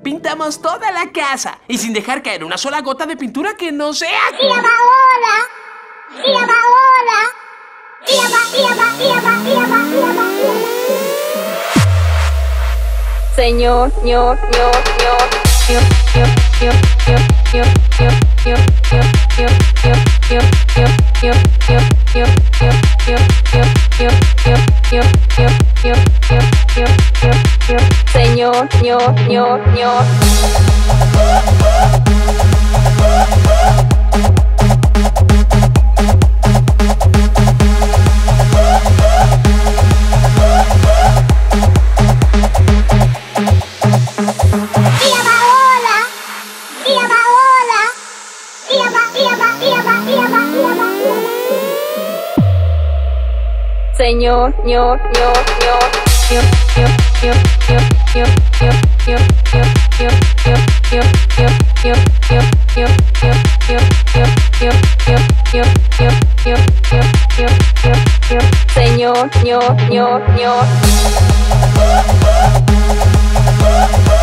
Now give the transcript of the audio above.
Pintamos toda la casa y sin dejar caer una sola gota de pintura que no sea... Señor, señor.